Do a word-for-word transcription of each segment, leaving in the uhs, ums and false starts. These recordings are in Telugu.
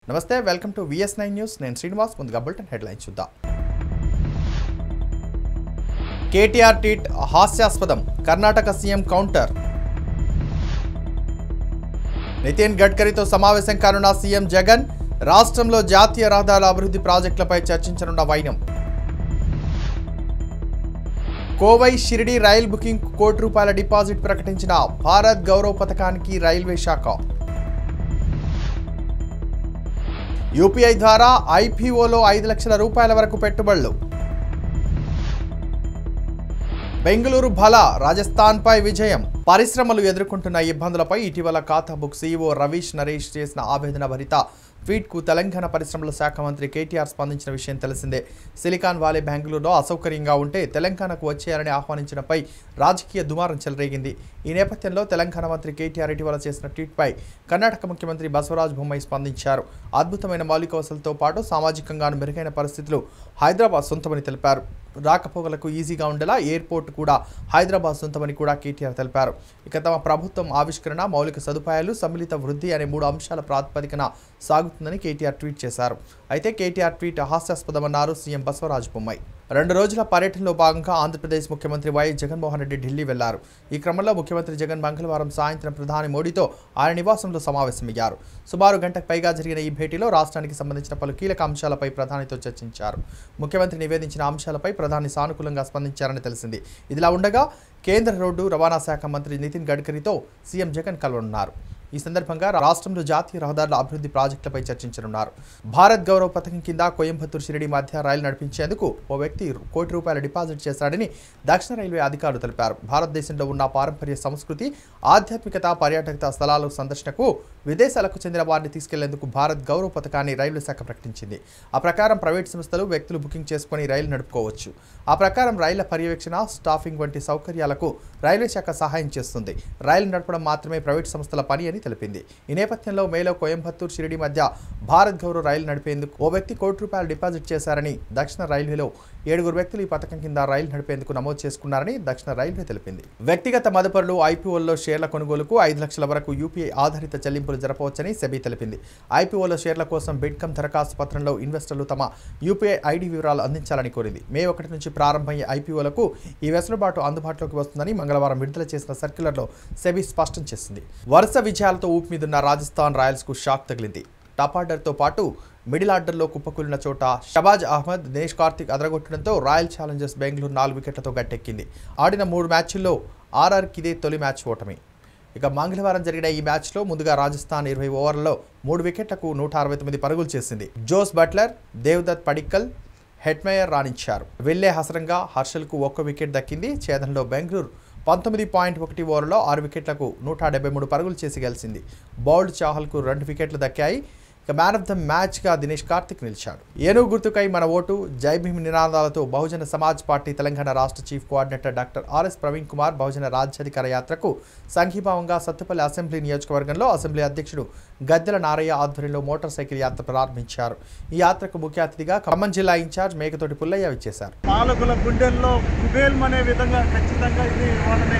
నమస్తే, welcome to VS nine news. నేను శ్రీనివాస్. ముందుగా బులెటిన్ హెడ్లైన్స్ చూద్దాం. కేటీఆర్ ట్వీట్ హాస్యాస్పదం, కర్ణాటక సీఎం కౌంటర్. నితిన్ గడ్కరీతో సమావేశం కానున్న సీఎం జగన్, రాష్ట్రంలో జాతీయ రహదారుల అభివృద్ధి ప్రాజెక్టులపై చర్చించనున్న వైనం. కోవై షిరిడి రైల్ బుకింగ్ కోటి రూపాయల డిపాజిట్ ప్రకటించిన భారత్ గౌరవ్ పథకానికి రైల్వే శాఖ. యూపీఐ ద్వారా ఐపీఓలో ఐదు లక్షల రూపాయల వరకు పెట్టుబడులు. బెంగళూరు భల రాజస్థాన్పై విజయం. పరిశ్రమలు ఎదుర్కొంటున్న ఇబ్బందులపై ఇటీవల ఖాతా బుక్ సీఈఓ రవీష్ నరేష్ చేసిన ఆవేదన భరిత ట్వీట్కు తెలంగాణ పరిశ్రమల శాఖ మంత్రి కేటీఆర్ స్పందించిన విషయం తెలిసిందే. సిలికాన్ వాలీ బెంగళూరులో అసౌకర్యంగా ఉంటే తెలంగాణకు వచ్చేయాలని ఆహ్వానించడంపై రాజకీయ దుమారం చెలరేగింది. ఈ నేపథ్యంలో తెలంగాణ మంత్రి కేటీఆర్ ఇటీవల చేసిన ట్వీట్పై కర్ణాటక ముఖ్యమంత్రి బసవరాజ్ బొమ్మాయి స్పందించారు. అద్భుతమైన మౌలిక వసతులతో పాటు సామాజికంగాను మెరుగైన పరిస్థితులు హైదరాబాద్ సొంతమని తెలిపారు. రాకపోకలకు ఈజీగా ఉండేలా ఎయిర్పోర్ట్ కూడా హైదరాబాద్ సొంతమని కూడా కేటీఆర్ తెలిపారు. ఇక తమ ప్రభుత్వం ఆవిష్కరణ, మౌలిక సదుపాయాలు, సమ్మిళిత వృద్ధి అనే మూడు అంశాల ప్రాతిపదికన సాగుతుందని కేటీఆర్ ట్వీట్ చేశారు. అయితే కేటీఆర్ ట్వీట్ హాస్యాస్పదమన్నారు సీఎం బసవరాజ్ బొమ్మాయి. రెండు రోజుల పర్యటనలో భాగంగా ఆంధ్రప్రదేశ్ ముఖ్యమంత్రి వైఎస్ జగన్మోహన్ రెడ్డి ఢిల్లీ వెళ్లారు. ఈ క్రమంలో ముఖ్యమంత్రి జగన్ మంగళవారం సాయంత్రం ప్రధాని మోడీతో ఆయన నివాసంలో సమావేశమయ్యారు. సుమారు గంటకు పైగా జరిగిన ఈ భేటీలో రాష్ట్రానికి సంబంధించిన పలు కీలక అంశాలపై ప్రధానితో చర్చించారు. ముఖ్యమంత్రి నివేదించిన అంశాలపై ప్రధాని సానుకూలంగా స్పందించారని తెలిసింది. ఇదిలా ఉండగా కేంద్ర రోడ్డు రవాణా శాఖ మంత్రి నితిన్ గడ్కరీతో సీఎం జగన్ కలవనున్నారు. ఈ సందర్భంగా రాష్ట్రంలో జాతీయ రహదారుల అభివృద్ధి ప్రాజెక్టులపై చర్చించనున్నారు. భారత్ గౌరవ్ పథకం కింద కోయంబత్తూరు షిరిడి మధ్య రైలు నడిపించేందుకు ఓ వ్యక్తి కోటి రూపాయల డిపాజిట్ చేశాడని దక్షిణ రైల్వే అధికారులు తెలిపారు. భారతదేశంలో ఉన్న పారంపర్య సంస్కృతి, ఆధ్యాత్మికత, పర్యాటక స్థలాల సందర్శనకు విదేశాలకు చెందిన వారిని తీసుకెళ్లేందుకు భారత్ గౌరవ్ పథకాన్ని రైల్వే శాఖ ప్రకటించింది. ఆ ప్రకారం ప్రైవేట్ సంస్థలు, వ్యక్తులు బుకింగ్ చేసుకుని రైలు నడుపుకోవచ్చు. ఆ ప్రకారం రైళ్ల పర్యవేక్షణ, స్టాఫింగ్ వంటి సౌకర్యాలకు రైల్వే శాఖ సహాయం చేస్తుంది. రైలు నడపడం మాత్రమే ప్రైవేట్ సంస్థల పని అని తెలిపింది. ఈ నేపథ్యంలో మేలో కోయంబత్తూరు షిరిడి మధ్య భారత్ గౌరవ్ రైలు నడిపేందుకు ఓ వ్యక్తి కోటి రూపాయలు డిపాజిట్ చేశారని దక్షిణ రైల్వేలో ఏడుగురు వ్యక్తులు ఈ పథకం కింద రైలు నడిపేందుకు నమోదు చేసుకున్నారని దక్షిణ రైల్వే తెలిపింది. వ్యక్తిగత మదుపరులు ఐపీఓల్లో షేర్ల కొనుగోలుకు ఐదు లక్షల వరకు యూపీఐ ఆధారిత చెల్లింపులు జరపవచ్చని సెబీ తెలిపింది. ఐపీఓలో షేర్ల కోసం బిడ్కమ్ దరఖాస్తు పత్రంలో ఇన్వెస్టర్లు తమ యూపీఐ ఐడి వివరాలు అందించాలని కోరింది. మే ఒకటి నుంచి ప్రారంభమయ్యే ఐపీఓలకు ఈ వెసులుబాటు అందుబాటులోకి వస్తుందని మంగళవారం విడుదల చేసిన సర్క్యులర్లో సెబీ స్పష్టం చేసింది. వరుస విజయాలతో ఊపు మీదున్న రాజస్థాన్ రాయల్స్కు షాక్ తగిలింది. టాప్ ఆర్డర్తో పాటు మిడిల్ ఆర్డర్లో కుప్పకూలిన చోట షబాజ్ అహ్మద్, దినేష్ కార్తిక్ అదరగొట్టడంతో రాయల్ ఛాలెంజర్స్ బెంగళూరు నాలుగు వికెట్లతో గట్టెక్కింది. ఆడిన మూడు మ్యాచ్ల్లో ఆర్ఆర్కి ఇదే తొలి మ్యాచ్ ఓటమి. ఇక మంగళవారం జరిగిన ఈ మ్యాచ్లో ముందుగా రాజస్థాన్ ఇరవై ఓవర్లలో మూడు వికెట్లకు నూట అరవై తొమ్మిది పరుగులు చేసింది. Jos Buttler, Devdutt Padikkal, Hetmyer రాణించారు. వెల్లే హసరంగా హర్షల్కు ఒక్క వికెట్ దక్కింది. ఛేదనలో బెంగళూరు పంతొమ్మిది పాయింట్ ఒకటి ఓవర్లో ఆరు వికెట్లకు నూట డెబ్బై మూడు పరుగులు చేసి గెలిచింది. బౌల్డ్ చాహల్కు రెండు వికెట్లు దక్కాయి. ఇక మ్యాన్ ఆఫ్ ద మ్యాచ్గా దినేష్ కార్తిక్ నిలిచాడు. ఏనుగు గుర్తుకై మన ఓటు, జై భీమ్ నినాదాలతో బహుజన సమాజ్ పార్టీ తెలంగాణ రాష్ట్ర chief coordinator doctor RS Praveen Kumar బహుజన రాజ్యాధికార యాత్రకు సంఘీభావంగా సత్తుపల్లి అసెంబ్లీ నియోజకవర్గంలో అసెంబ్లీ అధ్యక్షుడు గద్దెల నారయ్య ఆధ్వర్యంలో మోటార్ సైకిల్ యాత్ర ప్రారంభించారు. ఈ యాత్రకు ముఖ్య అతిథిగా ఖమ్మం జిల్లా ఇన్ఛార్జ్ మేకతోటి పుల్లయ్య విచ్చేశారు. పాలకుల గుండెల్లో కుబేల్ అనే విధంగా ఖచ్చితంగా ఇది వాళ్ళని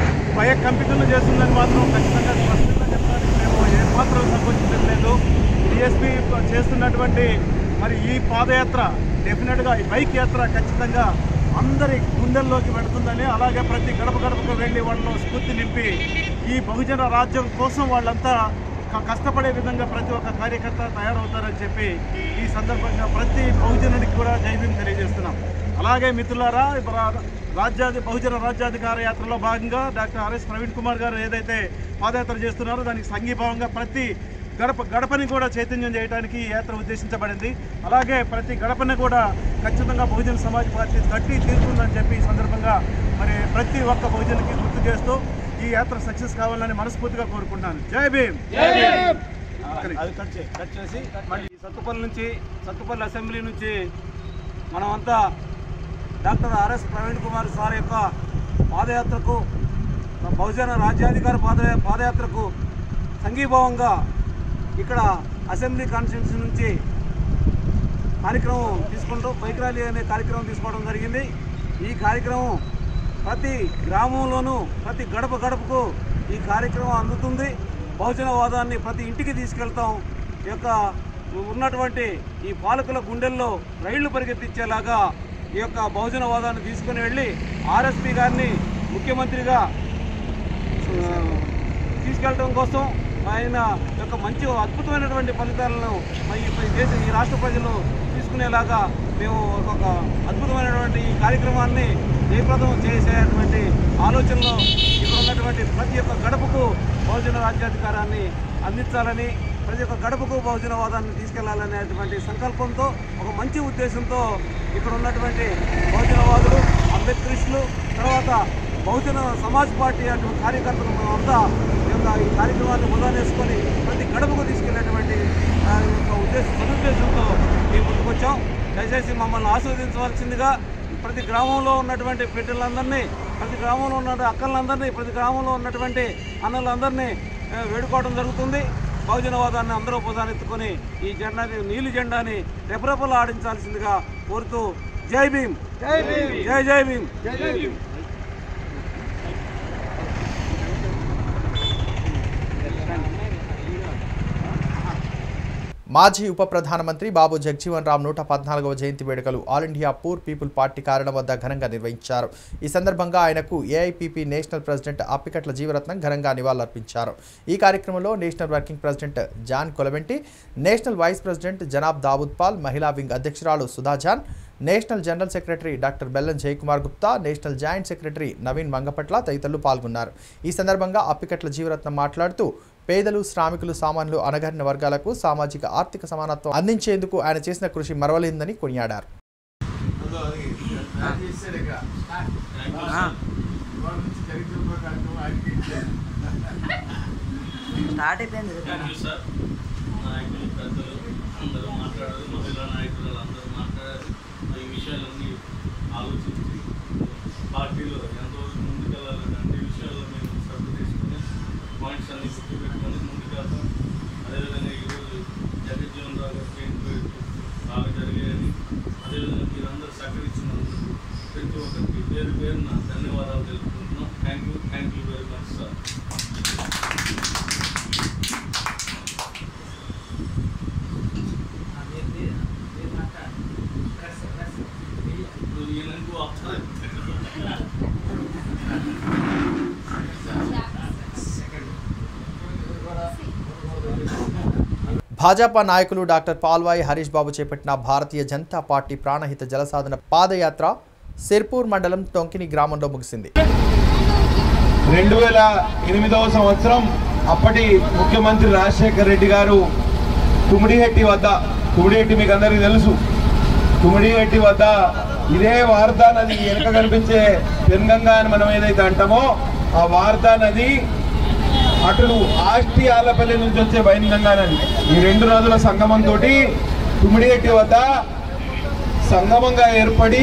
భయ కంపితులు చేస్తుందని మాత్రం ఖచ్చితంగా స్పష్టంగా చెప్పడానికి మేము ఏమాత్రం సంకోచించలేదు. డిఎస్పీ చేస్తున్నటువంటి మరి ఈ పాదయాత్ర డెఫినెట్గా ఈ బైక్ యాత్ర ఖచ్చితంగా అందరి గుండెల్లోకి పెడుతుందని, అలాగే ప్రతి గడప గడపకు వెళ్ళి వాళ్ళలో స్ఫూర్తి నింపి ఈ బహుజన రాజ్యం కోసం వాళ్ళంతా కష్టపడే విధంగా ప్రతి ఒక్క కార్యకర్త తయారవుతారని చెప్పి ఈ సందర్భంగా ప్రతి బహుజనుడికి కూడా జై భీమ్ తెలియజేస్తున్నాం. అలాగే మిత్రులారా, రాజ్యాధి బహుజన రాజ్యాధికార యాత్రలో భాగంగా డాక్టర్ ఆర్ఎస్ ప్రవీణ్ కుమార్ గారు ఏదైతే పాదయాత్ర చేస్తున్నారో దానికి సంఘీభావంగా ప్రతి గడప గడపని కూడా చైతన్యం చేయడానికి ఈ యాత్ర ఉద్దేశించబడింది. అలాగే ప్రతి గడపని కూడా ఖచ్చితంగా బహుజన సమాజ్ పార్టీ తట్టి తీరుతుందని చెప్పి ఈ సందర్భంగా మరి ప్రతి ఒక్క బహుజనికి గుర్తు చేస్తూ ఈ యాత్ర సక్సెస్ కావాలని మనస్ఫూర్తిగా కోరుకుంటున్నాను. జై భీమ్. అది కట్ చేసి కట్ చేసి మళ్ళీ సత్తుపల్లి నుంచి సత్తుపల్లి అసెంబ్లీ నుంచి మనమంతా doctor RS Praveen Kumar sir యొక్క పాదయాత్రకు, బహుజన రాజ్యాధికార పాద పాదయాత్రకు సంఘీభావంగా ఇక్కడ అసెంబ్లీ కాన్స్టిట్యూన్సీ నుంచి కార్యక్రమం తీసుకుంటూ బైక్ ర్యాలీ అనే కార్యక్రమం తీసుకోవడం జరిగింది. ఈ కార్యక్రమం ప్రతి గ్రామంలోనూ ప్రతి గడప గడపకు ఈ కార్యక్రమం అందుతుంది. బహుజనవాదాన్ని ప్రతి ఇంటికి తీసుకెళ్తాం. ఈ యొక్క ఉన్నటువంటి ఈ పాలకుల గుండెల్లో రైళ్లు పరిగెత్తించేలాగా ఈ యొక్క బహుజనవాదాన్ని తీసుకుని వెళ్ళి ఆర్ఎస్పీ గారిని ముఖ్యమంత్రిగా తీసుకెళ్ళడం కోసం ఆయన యొక్క మంచి అద్భుతమైనటువంటి ఫలితాలను ఈ దేశ ఈ రాష్ట్ర ప్రజలు తీసుకునేలాగా మేము ఒక అద్భుతమైనటువంటి ఈ కార్యక్రమాన్ని జయప్రదం చేసేటువంటి ఆలోచనలో ఇక్కడ ఉన్నటువంటి ప్రతి ఒక్క గడపకు బహుజన రాజ్యాధికారాన్ని అందించాలని, ప్రతి ఒక్క గడపకు బహుజనవాదాన్ని తీసుకెళ్లాలనేటువంటి సంకల్పంతో, ఒక మంచి ఉద్దేశంతో ఇక్కడ ఉన్నటువంటి బహుజనవాదులు, అంబేద్కరిస్టులు, తర్వాత బహుజన సమాజ్ పార్టీ అటువంటి కార్యకర్తలు అంతా ఈ కార్యక్రమాన్ని మొదలునేసుకొని ప్రతి గడపకు తీసుకెళ్లేటువంటి ఉద్దేశ సదుద్దేశంతో మేము ముందుకొచ్చాం. దయచేసి మమ్మల్ని ఆస్వాదించవలసిందిగా ప్రతి గ్రామంలో ఉన్నటువంటి బిడ్డలందరినీ, ప్రతి గ్రామంలో ఉన్న అక్కలందరినీ, ప్రతి గ్రామంలో ఉన్నటువంటి అన్నలందరినీ వేడుకోవడం జరుగుతుంది. బహుజనవాదాన్ని అందరూ ప్రధానెత్తుకొని ఈ జెండాని, నీలి జెండాని రెపరెపలు ఆడించాల్సిందిగా కోరుతూ జై భీమ్, జై భీమ్, జై జై భీమ్, జై జై భీమ్. మాజీ ఉప ప్రధానమంత్రి బాబు జగజీవన్ రామ్ నూట పద్నాలుగవ జయంతి వేడుకలు all India poor people party కార్యాలయం వద్ద ఘనంగా నిర్వహించారు. ఈ సందర్భంగా ఆయనకు AIPP national president Appikatla Jeevaratnam ఘనంగా నివాళులర్పించారు. ఈ కార్యక్రమంలో national working president John Kolaventi, national vice president Janab Dawood Paul, మహిళా వింగ్ అధ్యక్షురాలు Sudhajan, national general secretary doctor Bellam Jayakumar Gupta, national joint secretary Naveen Mangapatla తదితరులు పాల్గొన్నారు. ఈ సందర్భంగా అప్పికట్ల జీవరత్నం మాట్లాడుతూ పేదలు, శ్రామికులు, సామాన్యులు, అణగారిన వర్గాలకు సామాజిక ఆర్థిక సమానత్వం అందించేందుకు ఆయన చేసిన కృషి మరవలేందని కొనియాడారు. పార్టీలో ఎంతవరకు ముందుకెళ్ళాలని అన్ని విషయాల్లో మేము శ్రద్ధ తీసుకుని పాయింట్స్ అన్ని గుర్తు పెట్టుకొని ముందుకెళ్తాం. అదేవిధంగా ఈరోజు జగజ్జీవన్ రావు గారి జయంతి బాగా జరిగాయని, అదేవిధంగా మీరందరూ సహకరించినందుకు ప్రతి ఒక్కరికి పేరు పేరున ధన్యవాదాలు తెలుపుకుంటున్నాం. Thank you thank you very much sir. Bhajapa నాయకులు డాక్టర్ పాల్వాయి హరీష్ బాబు చేపట్టిన భారతీయ జనతా పార్టీ ప్రాణహిత జలసాధన పాదయాత్ర సిర్పూర్ మండలం టొంకిని గ్రామంలో ముగిసింది. రెండు వేల ఎనిమిదవ సంవత్సరం అప్పటి ముఖ్యమంత్రి రాజశేఖర్ రెడ్డి గారు తుమ్మిడిహెట్టి వద్ద, తుమ్మిడిహెట్టి మీకు అందరికీ తెలుసు, తుమ్మిడిహెట్టి వద్ద ఇదే వార్తా నది వెనుక కనిపించే పెన్గంగా అని మనం ఏదైతే అంటామో ఆ వార్తా నది అటు ఆష్టి ఆలపల్లి నుంచి వచ్చే వైన్గంగా నది, ఈ రెండు నదుల సంగమంతో తుమ్మిడిహెట్టి వద్ద సంగమంగా ఏర్పడి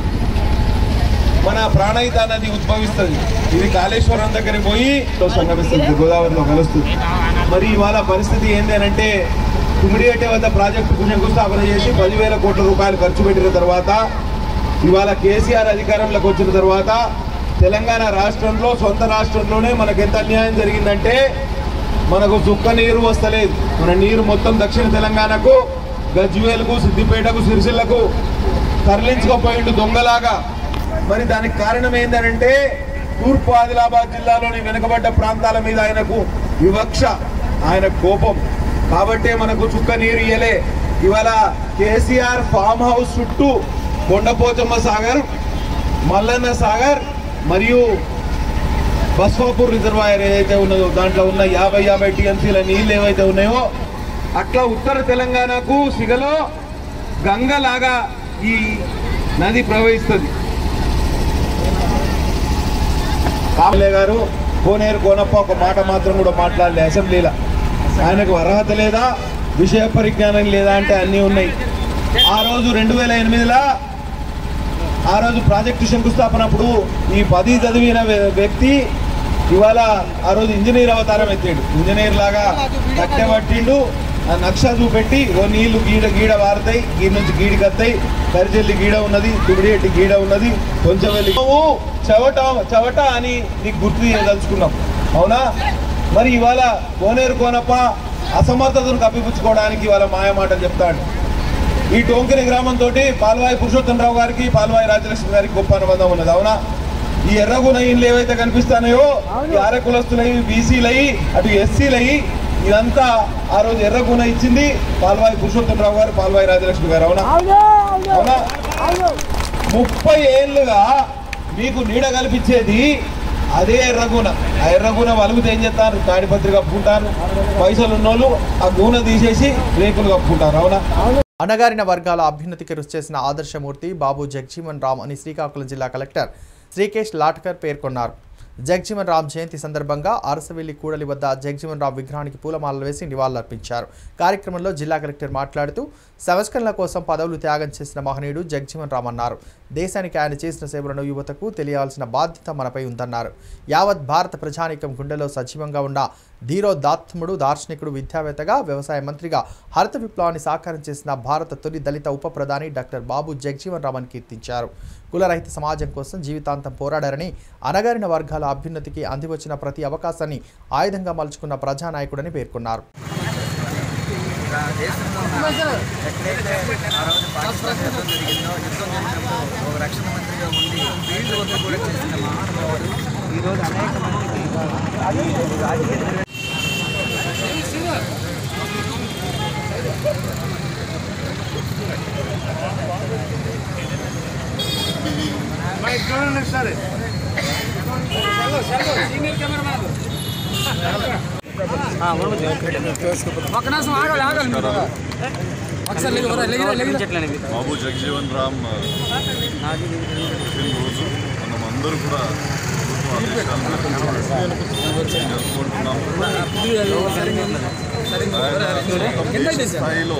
మన ప్రాణహిత నది ఉద్భవిస్తుంది. ఇది కాళేశ్వరం దగ్గరికి పోయి సంగమిస్తుంది, గోదావరిలో కలుస్తుంది. మరి ఇవాళ పరిస్థితి ఏంటి అని అంటే తుమ్మిడిహెట్టి వద్ద ప్రాజెక్టు శంకుస్థాపన చేసి పదివేల కోట్ల రూపాయలు ఖర్చు పెట్టిన తర్వాత ఇవాళ కేసీఆర్ అధికారంలోకి వచ్చిన తర్వాత తెలంగాణ రాష్ట్రంలో, సొంత రాష్ట్రంలోనే మనకు ఎంత అన్యాయం జరిగిందంటే మనకు చుక్క నీరు వస్తలేదు. మన నీరు మొత్తం దక్షిణ తెలంగాణకు, గజ్వేల్కు, సిద్దిపేటకు, సిరిసిల్లకు తరలించుకోపోయిండు దొంగలాగా. మరి దానికి కారణం ఏంటంటే తూర్పు ఆదిలాబాద్ జిల్లాలోని వెనుకబడ్డ ప్రాంతాల మీద ఆయనకు వివక్ష, ఆయన కోపం. కాబట్టే మనకు చుక్క నీరు ఇయ్యలే. ఇవాళ కేసీఆర్ ఫామ్ హౌస్ చుట్టూ కొండపోచమ్మ సాగర్, మల్లన్న సాగర్ మరియు బస్వాపూర్ రిజర్వాయర్ ఏదైతే ఉన్నదో దాంట్లో ఉన్న యాభై యాభై టీఎంసీల నీళ్ళు ఏవైతే ఉన్నాయో అట్లా ఉత్తర తెలంగాణకు సిగలో గంగలాగా ఈ నది ప్రవహిస్తుంది. కామలే గారు కోనేరు కోనప్ప ఒక మాట మాత్రం కూడా మాట్లాడలే అసెంబ్లీలో. ఆయనకు అర్హత లేదా, విషయ పరిజ్ఞానం లేదా అంటే అన్నీ ఉన్నాయి. ఆ రోజు రెండు వేల ఎనిమిదిలో ఆ రోజు ప్రాజెక్టు శంకుస్థాపన అప్పుడు ఈ పది చదివిన వ్యక్తి ఇవాళ ఆ రోజు ఇంజనీర్ అవతారం ఎత్తాడు. ఇంజనీర్ లాగా కట్టెబట్టిండు, ఆ నక్ష చూపెట్టి ఓ నీళ్లు గీడ గీడ వారుతాయి, గీడ నుంచి గీడికి వస్తాయి, కరిచెల్లి గీడ ఉన్నది, తుమ్మిడిహెట్టి గీడ ఉన్నది, కొంచెం వెళ్ళి చవట చవట అని నీకు గుర్తు చేయదలుచుకున్నాం. అవునా? మరి ఇవాళ కోనేరు కోనప్ప అసమర్థతను కప్పిపుచ్చుకోవడానికి వాళ్ళ మాయమాటలు చెప్తాడు. ఈ టోంకిని గ్రామంతో పాల్వాయి పురుషోత్తమరావు గారికి పాల్వాయి రాజలక్ష్మి గారికి గొప్ప అనుబంధం ఉన్నది. అవునా? ఈ ఎర్రగున ఇండ్లు ఏవైతే కనిపిస్తాయో ఈ ఆరకులస్తులై బీసీలై అటు ఎస్సీలై ఇదంతా ఆ రోజు ఎర్రగున ఇచ్చింది పాల్వాయి పురుషోత్తమరావు గారు, పాల్వాయి రాజలక్ష్మి గారు. అవునా? అవునా? ముప్పై ఏళ్ళుగా మీకు నీడ కల్పించేది అదే ఎర్రగున. ఆ ఎర్రగున వలుగుతే ఏం చేస్తారు? తాడిపత్రి కప్పుకుంటారు. పైసలు ఉన్నోళ్ళు ఆ గూన తీసేసి రేకులు కప్పుకుంటారు. అవునా? అణగారిన వర్గాల అభ్యున్నతికి కృషి చేసిన ఆదర్శమూర్తి బాబు జగజీవన్ రామ్ అని శ్రీకాకుళం జిల్లా కలెక్టర్ శ్రీకేష్ లాట్కర్ పేర్కొన్నారు. జగజీవన్ రామ్ జయంతి సందర్భంగా అరసవెల్లి కూడలి వద్ద జగజీవన్ రామ్ విగ్రహానికి పూలమాలలు వేసి నివాళులర్పించారు. కార్యక్రమంలో జిల్లా కలెక్టర్ మాట్లాడుతూ సంస్కరణల కోసం పదవులు త్యాగం చేసిన మహనీయుడు జగజీవన్ రామ్ అన్నారు. దేశానికి ఆయన చేసిన సేవలను యువతకు తెలియాల్సిన బాధ్యత మనపై ఉందన్నారు. యావత్ భారత ప్రజానీకం గుండెలో సజీవంగా ఉన్న ధీరోదాత్ముడు, దార్శనికుడు, విద్యావేత్తగా, వ్యవసాయ మంత్రిగా హరిత విప్లవాన్ని సాకారం చేసిన భారత తొలి దళిత ఉప ప్రధాని డాక్టర్ బాబు జగజీవన్ రామ్ అని కీర్తించారు. కులరహిత సమాజం కోసం జీవితాంతం పోరాడారని, అణగారిన వర్గాల అభ్యున్నతికి అందివచ్చిన ప్రతి అవకాశాన్ని ఆయుధంగా మలుచుకున్న ప్రజానాయకుడని పేర్కొన్నారు. రక్షణ మంత్రిగా ఉండి ఫీల్డ్ వర్క్ కూడా చేసిన మహానుభావుడు ఈరోజు అనేక మందికి రాజకీయ బాబు జగజీవన్ రామ్ రోజు మనం అందరూ కూడా స్థాయిలో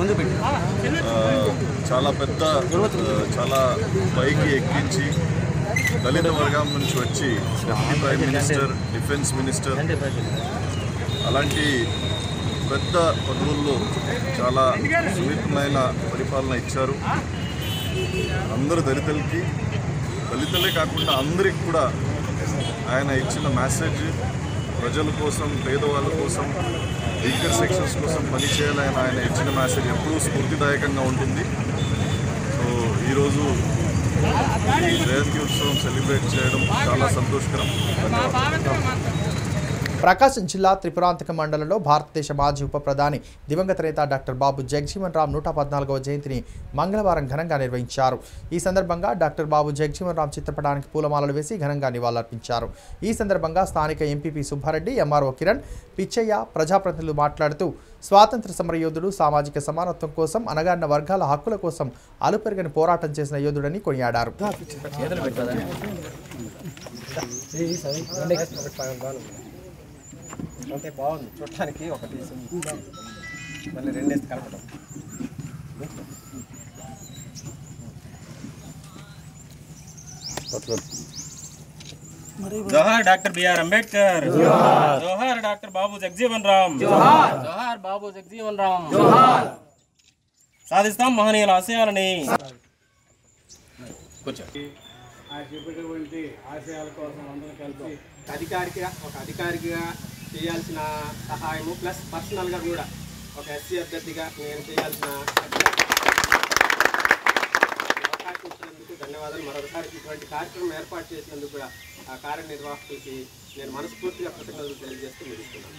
చాలా పెద్ద చాలా పైకి ఎక్కించి దళిత వర్గం నుంచి వచ్చి deputy prime minister, defence minister అలాంటి పెద్ద పదవుల్లో చాలా సున్నితమైన పరిపాలన ఇచ్చారు. అందరూ దళితులకి, దళితులే కాకుండా అందరికి కూడా ఆయన ఇచ్చిన మెసేజ్ ప్రజల కోసం, పేదవాళ్ళ కోసం, వీకర్ సెక్షన్స్ కోసం పనిచేయాలని ఆయన ఇచ్చిన మెసేజ్ ఎప్పుడూ స్ఫూర్తిదాయకంగా ఉంటుంది. సో ఈరోజు ఈ జయంతి ఉత్సవం సెలబ్రేట్ చేయడం చాలా సంతోషకరం. ప్రకాశం జిల్లా త్రిపురాంతక మండలంలో భారతదేశ మాజీ ఉప ప్రధాని దివంగత నేత డాక్టర్ బాబు జగజీవన్ రామ్ నూట పద్నాలుగవ జయంతిని మంగళవారం ఘనంగా నిర్వహించారు. ఈ సందర్భంగా డాక్టర్ బాబు జగజీవన్ రామ్ చిత్రపటానికి పూలమాలలు వేసి ఘనంగా నివాళులర్పించారు. ఈ సందర్భంగా స్థానిక ఎంపీపీ సుబ్బారెడ్డి, ఎంఆర్ఓ కిరణ్, పిచ్చయ్య, ప్రజాప్రతినిధులు మాట్లాడుతూ స్వాతంత్ర సమరయోధుడు, సామాజిక సమానత్వం కోసం, అణగారిన వర్గాల హక్కుల కోసం అలుపెరగని పోరాటం చేసిన యోధుడని కొనియాడారు. అంటే బాగుంది చూడటానికి. ఒకటి మళ్ళీ రెండేసి కలపడం. జోహార్ డాక్టర్ బిఆర్ అంబేద్కర్, జోహార్ డాక్టర్ బాబు జగజీవన్ రామ్, జోహార్ బాబు జగజీవన్ రామ్. సాధిస్తాం మహనీయుల ఆశయాలని. ఆ చెప్పేటువంటి ఆశయాల కోసం అందరూ కలిసి అధికారిగా ఒక అధికారిగా చేయాల్సిన సహాయము ప్లస్ పర్సనల్గా కూడా ఒక ఎస్సీ అభ్యర్థిగా నేను చేయాల్సిన అవకాశం ఇచ్చినందుకు ధన్యవాదాలు. మరొకసారి ఇటువంటి కార్యక్రమం ఏర్పాటు చేసినందుకు కూడా ఆ కార్యనిర్వాహకులకి నేను మనస్ఫూర్తిగా కృతజ్ఞతలు తెలియజేస్తూ ముగిస్తున్నాను.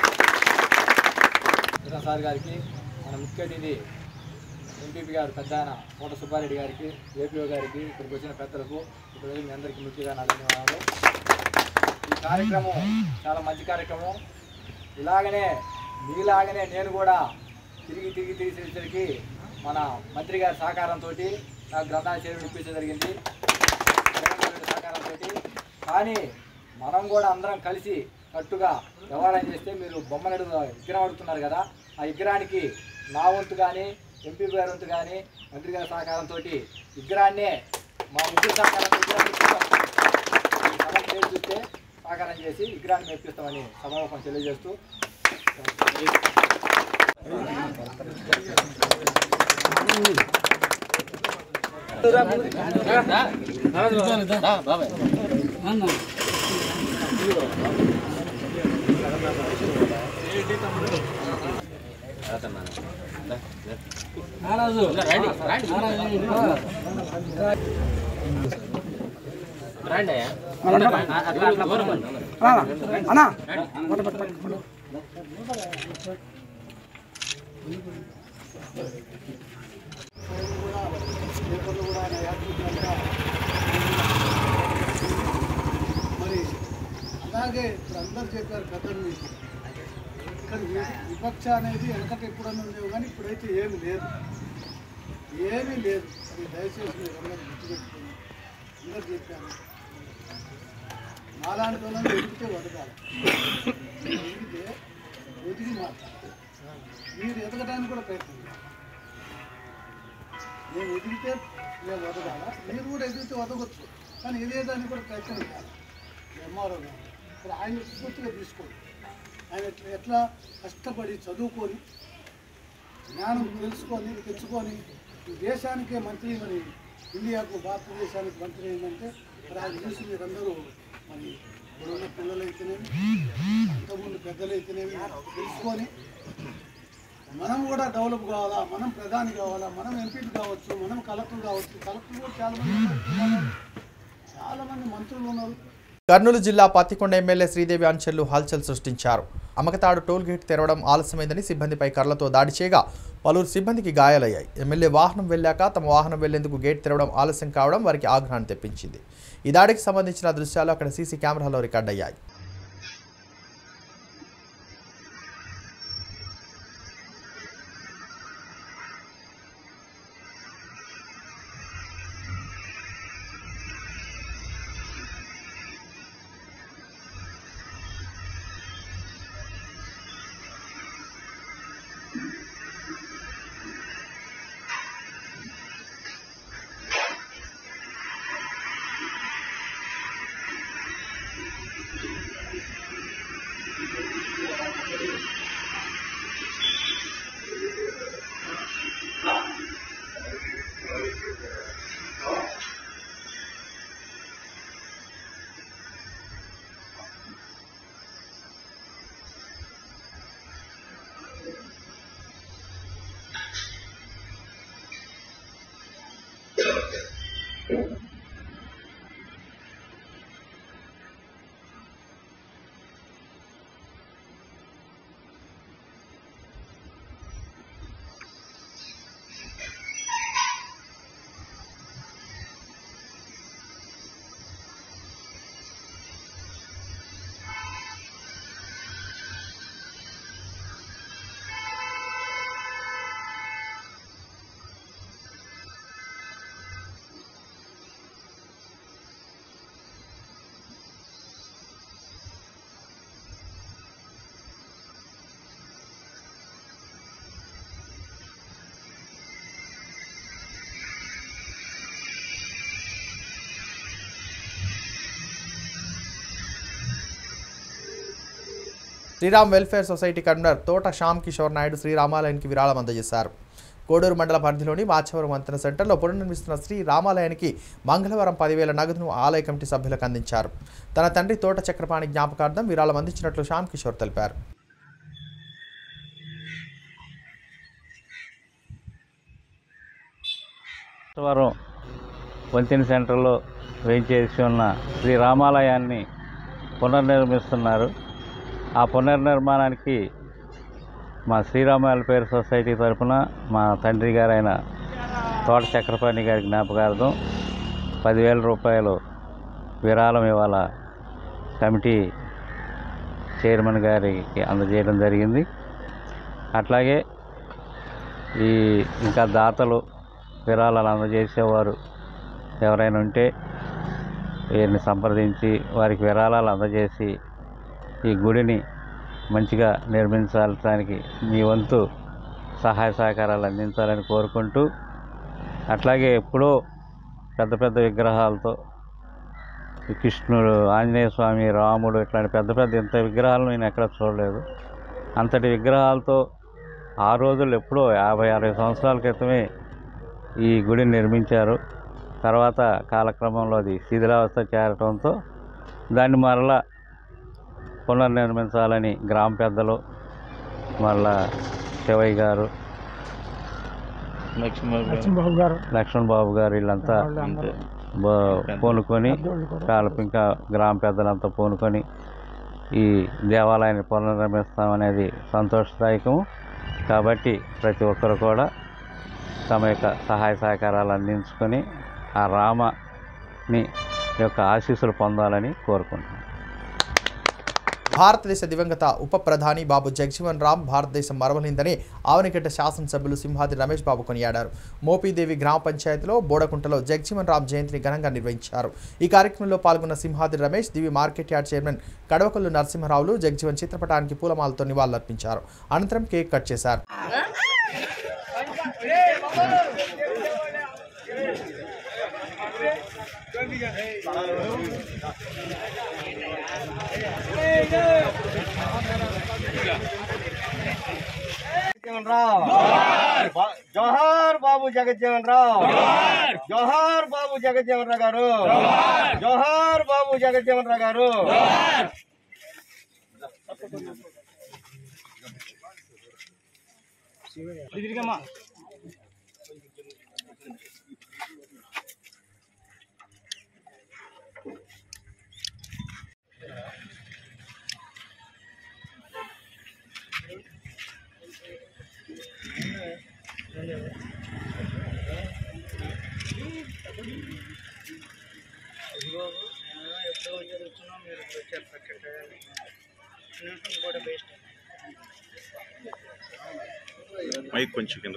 సార్ గారికి, మన ముఖ్య అతిథి ఎంపీపీ గారు పెద్ద ఆయన కోట సుబ్బారెడ్డి గారికి, ఏపీఓ గారికి, ఇక్కడికి వచ్చిన పెద్దలకు ఇప్పుడు మీ అందరికీ ముఖ్యంగా నా ధన్యవాదాలు. ఈ కార్యక్రమం చాలా మంచి కార్యక్రమం. ఇలాగనే మీలాగనే నేను కూడా తిరిగి తిరిగి తిరిగి తిరిగి మన మంత్రి గారి సహకారంతో నాకు గ్రంథాల చేరువు ఇప్పించడం జరిగింది, సహకారంతో. కానీ మనం కూడా అందరం కలిసి కట్టుగా వ్యవహారం చేస్తే మీరు బొమ్మలు విగ్రహం అడుగుతున్నారు కదా, ఆ విగ్రహానికి నా వంతు కానీ, ఎంపీ గారి వంతు కానీ, మంత్రి గారి సహకారంతో విగ్రహాన్నే మా ముగ్గురు సహకారంతో సభ పేరు చూస్తే సహకారం చేసి విగ్రహాన్ని మెప్పిస్తామని సమావేశం తెలియజేస్తూ మరి అలాగే ఇప్పుడు అందరు చెప్పారు పెద్దలు కానీ విపక్ష అనేది వెనకట ఎప్పుడన్నా ఉండేవి కానీ ఇప్పుడైతే ఏమి లేదు ఏమీ లేదు అది దయచేసి మీరు అందరూ గుర్తుపెట్టుకుని అందరు చెప్పాను నాలాంటి వాళ్ళని ఎదిగితే వదగాలి ఎదిగితే ఒదిగి మాట్లాడాలి మీరు ఎదగడానికి కూడా ప్రయత్నం చేయాలి నేను ఎదిగితే నేను వదగాల మీరు కూడా ఎదిగితే వదగొచ్చు కానీ ఎదిగేదానికి కూడా ప్రయత్నం చేయాలి ఎంఆర్ఓ గారు ఇప్పుడు ఆయన పూర్తిగా తీసుకోండి ఆయన ఎట్లా ఎట్లా కష్టపడి చదువుకొని జ్ఞానం తెలుసుకొని తెచ్చుకొని ఈ దేశానికే మంత్రి మరి ఇండియాకు భారతదేశానికి మంత్రి ఏంటంటే మరి ఆయన చూసి మీరందరూ మరి ఇప్పుడున్న పిల్లలు అయితేనేమి అంతకుముందు పెద్దలు అయితేనేమి తెలుసుకొని మనం కూడా డెవలప్ కావాలా మనం ప్రధాని కావాలా మనం ఎంపీలు కావచ్చు మనం కలెక్టర్ కావచ్చు కలెక్టర్ కూడా చాలామంది ఉన్నారు చాలామంది మంత్రులు ఉన్నారు. కర్నూలు జిల్లా పత్తికొండ ఎమ్మెల్యే శ్రీదేవి అనుచరులు హల్చల్ సృష్టించారు. అమ్మకతాడు టోల్ గేట్ తెరవడం ఆలస్యమైందని సిబ్బందిపై కర్రలతో దాడి చేయగా పలువురు సిబ్బందికి గాయాలయ్యాయి. ఎమ్మెల్యే వాహనం వెళ్లాక తమ వాహనం వెళ్లేందుకు గేట్ తెరవడం ఆలస్యం కావడం వారికి ఆగ్రహాన్ని తెప్పించింది. ఈ దాడికి సంబంధించిన దృశ్యాలు అక్కడ సీసీ కెమెరాలో రికార్డయ్యాయి. Sriram welfare society convener Thota Shyam Kishore Naidu శ్రీరామాలయానికి విరాళం అందజేశారు. కోడూరు మండల పరిధిలోని మాచవరం వంతెన సెంటర్లో పునర్నిర్మిస్తున్న శ్రీ రామాలయానికి మంగళవారం పదివేల నగదును ఆలయ కమిటీ సభ్యులకు అందించారు. తన తండ్రి తోట చక్రపాణి జ్ఞాపకార్థం విరాళం అందించినట్లు శ్యామ్ కిషోర్ తెలిపారు. మాచవరం వంతెన సెంటర్లో వేయించేసి ఉన్న శ్రీ రామాలయాన్ని పునర్నిర్మిస్తున్నారు. ఆ పునర్నిర్మాణానికి మా శ్రీరామ వెల్ఫేర్ సొసైటీ తరఫున మా తండ్రి గారైన తోట చక్రపాణి గారి జ్ఞాపకార్థం పదివేల రూపాయలు విరాళం ఇవాళ కమిటీ చైర్మన్ గారికి అందజేయడం జరిగింది. అట్లాగే ఈ ఇంకా దాతలు విరాళాలు అందజేసేవారు ఎవరైనా ఉంటే వీరిని సంప్రదించి వారికి విరాళాలు అందజేసి ఈ గుడిని మంచిగా నిర్మించడానికి మీ వంతు సహాయ సహకారాలు అందించాలని కోరుకుంటూ, అట్లాగే ఎప్పుడో పెద్ద పెద్ద విగ్రహాలతో కృష్ణుడు, ఆంజనేయ స్వామి, రాముడు ఇట్లాంటి పెద్ద పెద్ద ఇంత విగ్రహాలను నేను ఎక్కడ చూడలేదు. అంతటి విగ్రహాలతో ఆ రోజులు ఎప్పుడో యాభై అరవై సంవత్సరాల క్రితమే ఈ గుడిని నిర్మించారు. తర్వాత కాలక్రమంలో అది శిథిలావస్థ చేరటంతో దాన్ని మరలా పునర్నిర్మించాలని గ్రామ పెద్దలు మళ్ళా శివయ్య గారు, లక్ష్మణ్ గారు లక్ష్మణ్ బాబు గారు వీళ్ళంతా పూనుకొని కాలపు ఇంకా గ్రామ పెద్దలంతా పూనుకొని ఈ దేవాలయాన్ని పునర్నిర్మిస్తామనేది సంతోషదాయకము. కాబట్టి ప్రతి ఒక్కరు కూడా తమ యొక్క సహాయ సహకారాలు అందించుకొని ఆ రామని యొక్క ఆశీస్సులు పొందాలని కోరుకుంటున్నాను. భారతదేశ దివంగత ఉప ప్రధాని బాబు జగజీవన్ రామ్ భారతదేశం మరవలిందని ఆవనిగడ్డ శాసనసభ్యులు సింహాద్రి రమేష్ బాబు కొనియాడారు. మోపిదేవి గ్రామ పంచాయతీలో బోడకుంటలో జగజీవన్ రామ్ జయంతిని ఘనంగా నిర్వహించారు. ఈ కార్యక్రమంలో పాల్గొన్న Simhadri Ramesh Divi market yard chairman Kadavakallu నరసింహరావులు జగజీవన్ చిత్రపటానికి పూలమాలతో నివాళులర్పించారు. అనంతరం కేక్ కట్ చేశారు. జోహార్ బాబు జగజ్జీవన్ రావు, జోహార్ బాబు జగజ్జీవన్ రావు గారు, జోహార్ బాబు జగజ్జీవన్ రావు గారు. మైక్ కొంచెం కింద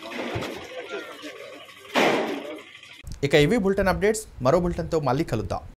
ఇక ఇవి బులెటిన్ అప్డేట్స్. మరో బులెటిన్తో మళ్ళీ కలుద్దాం.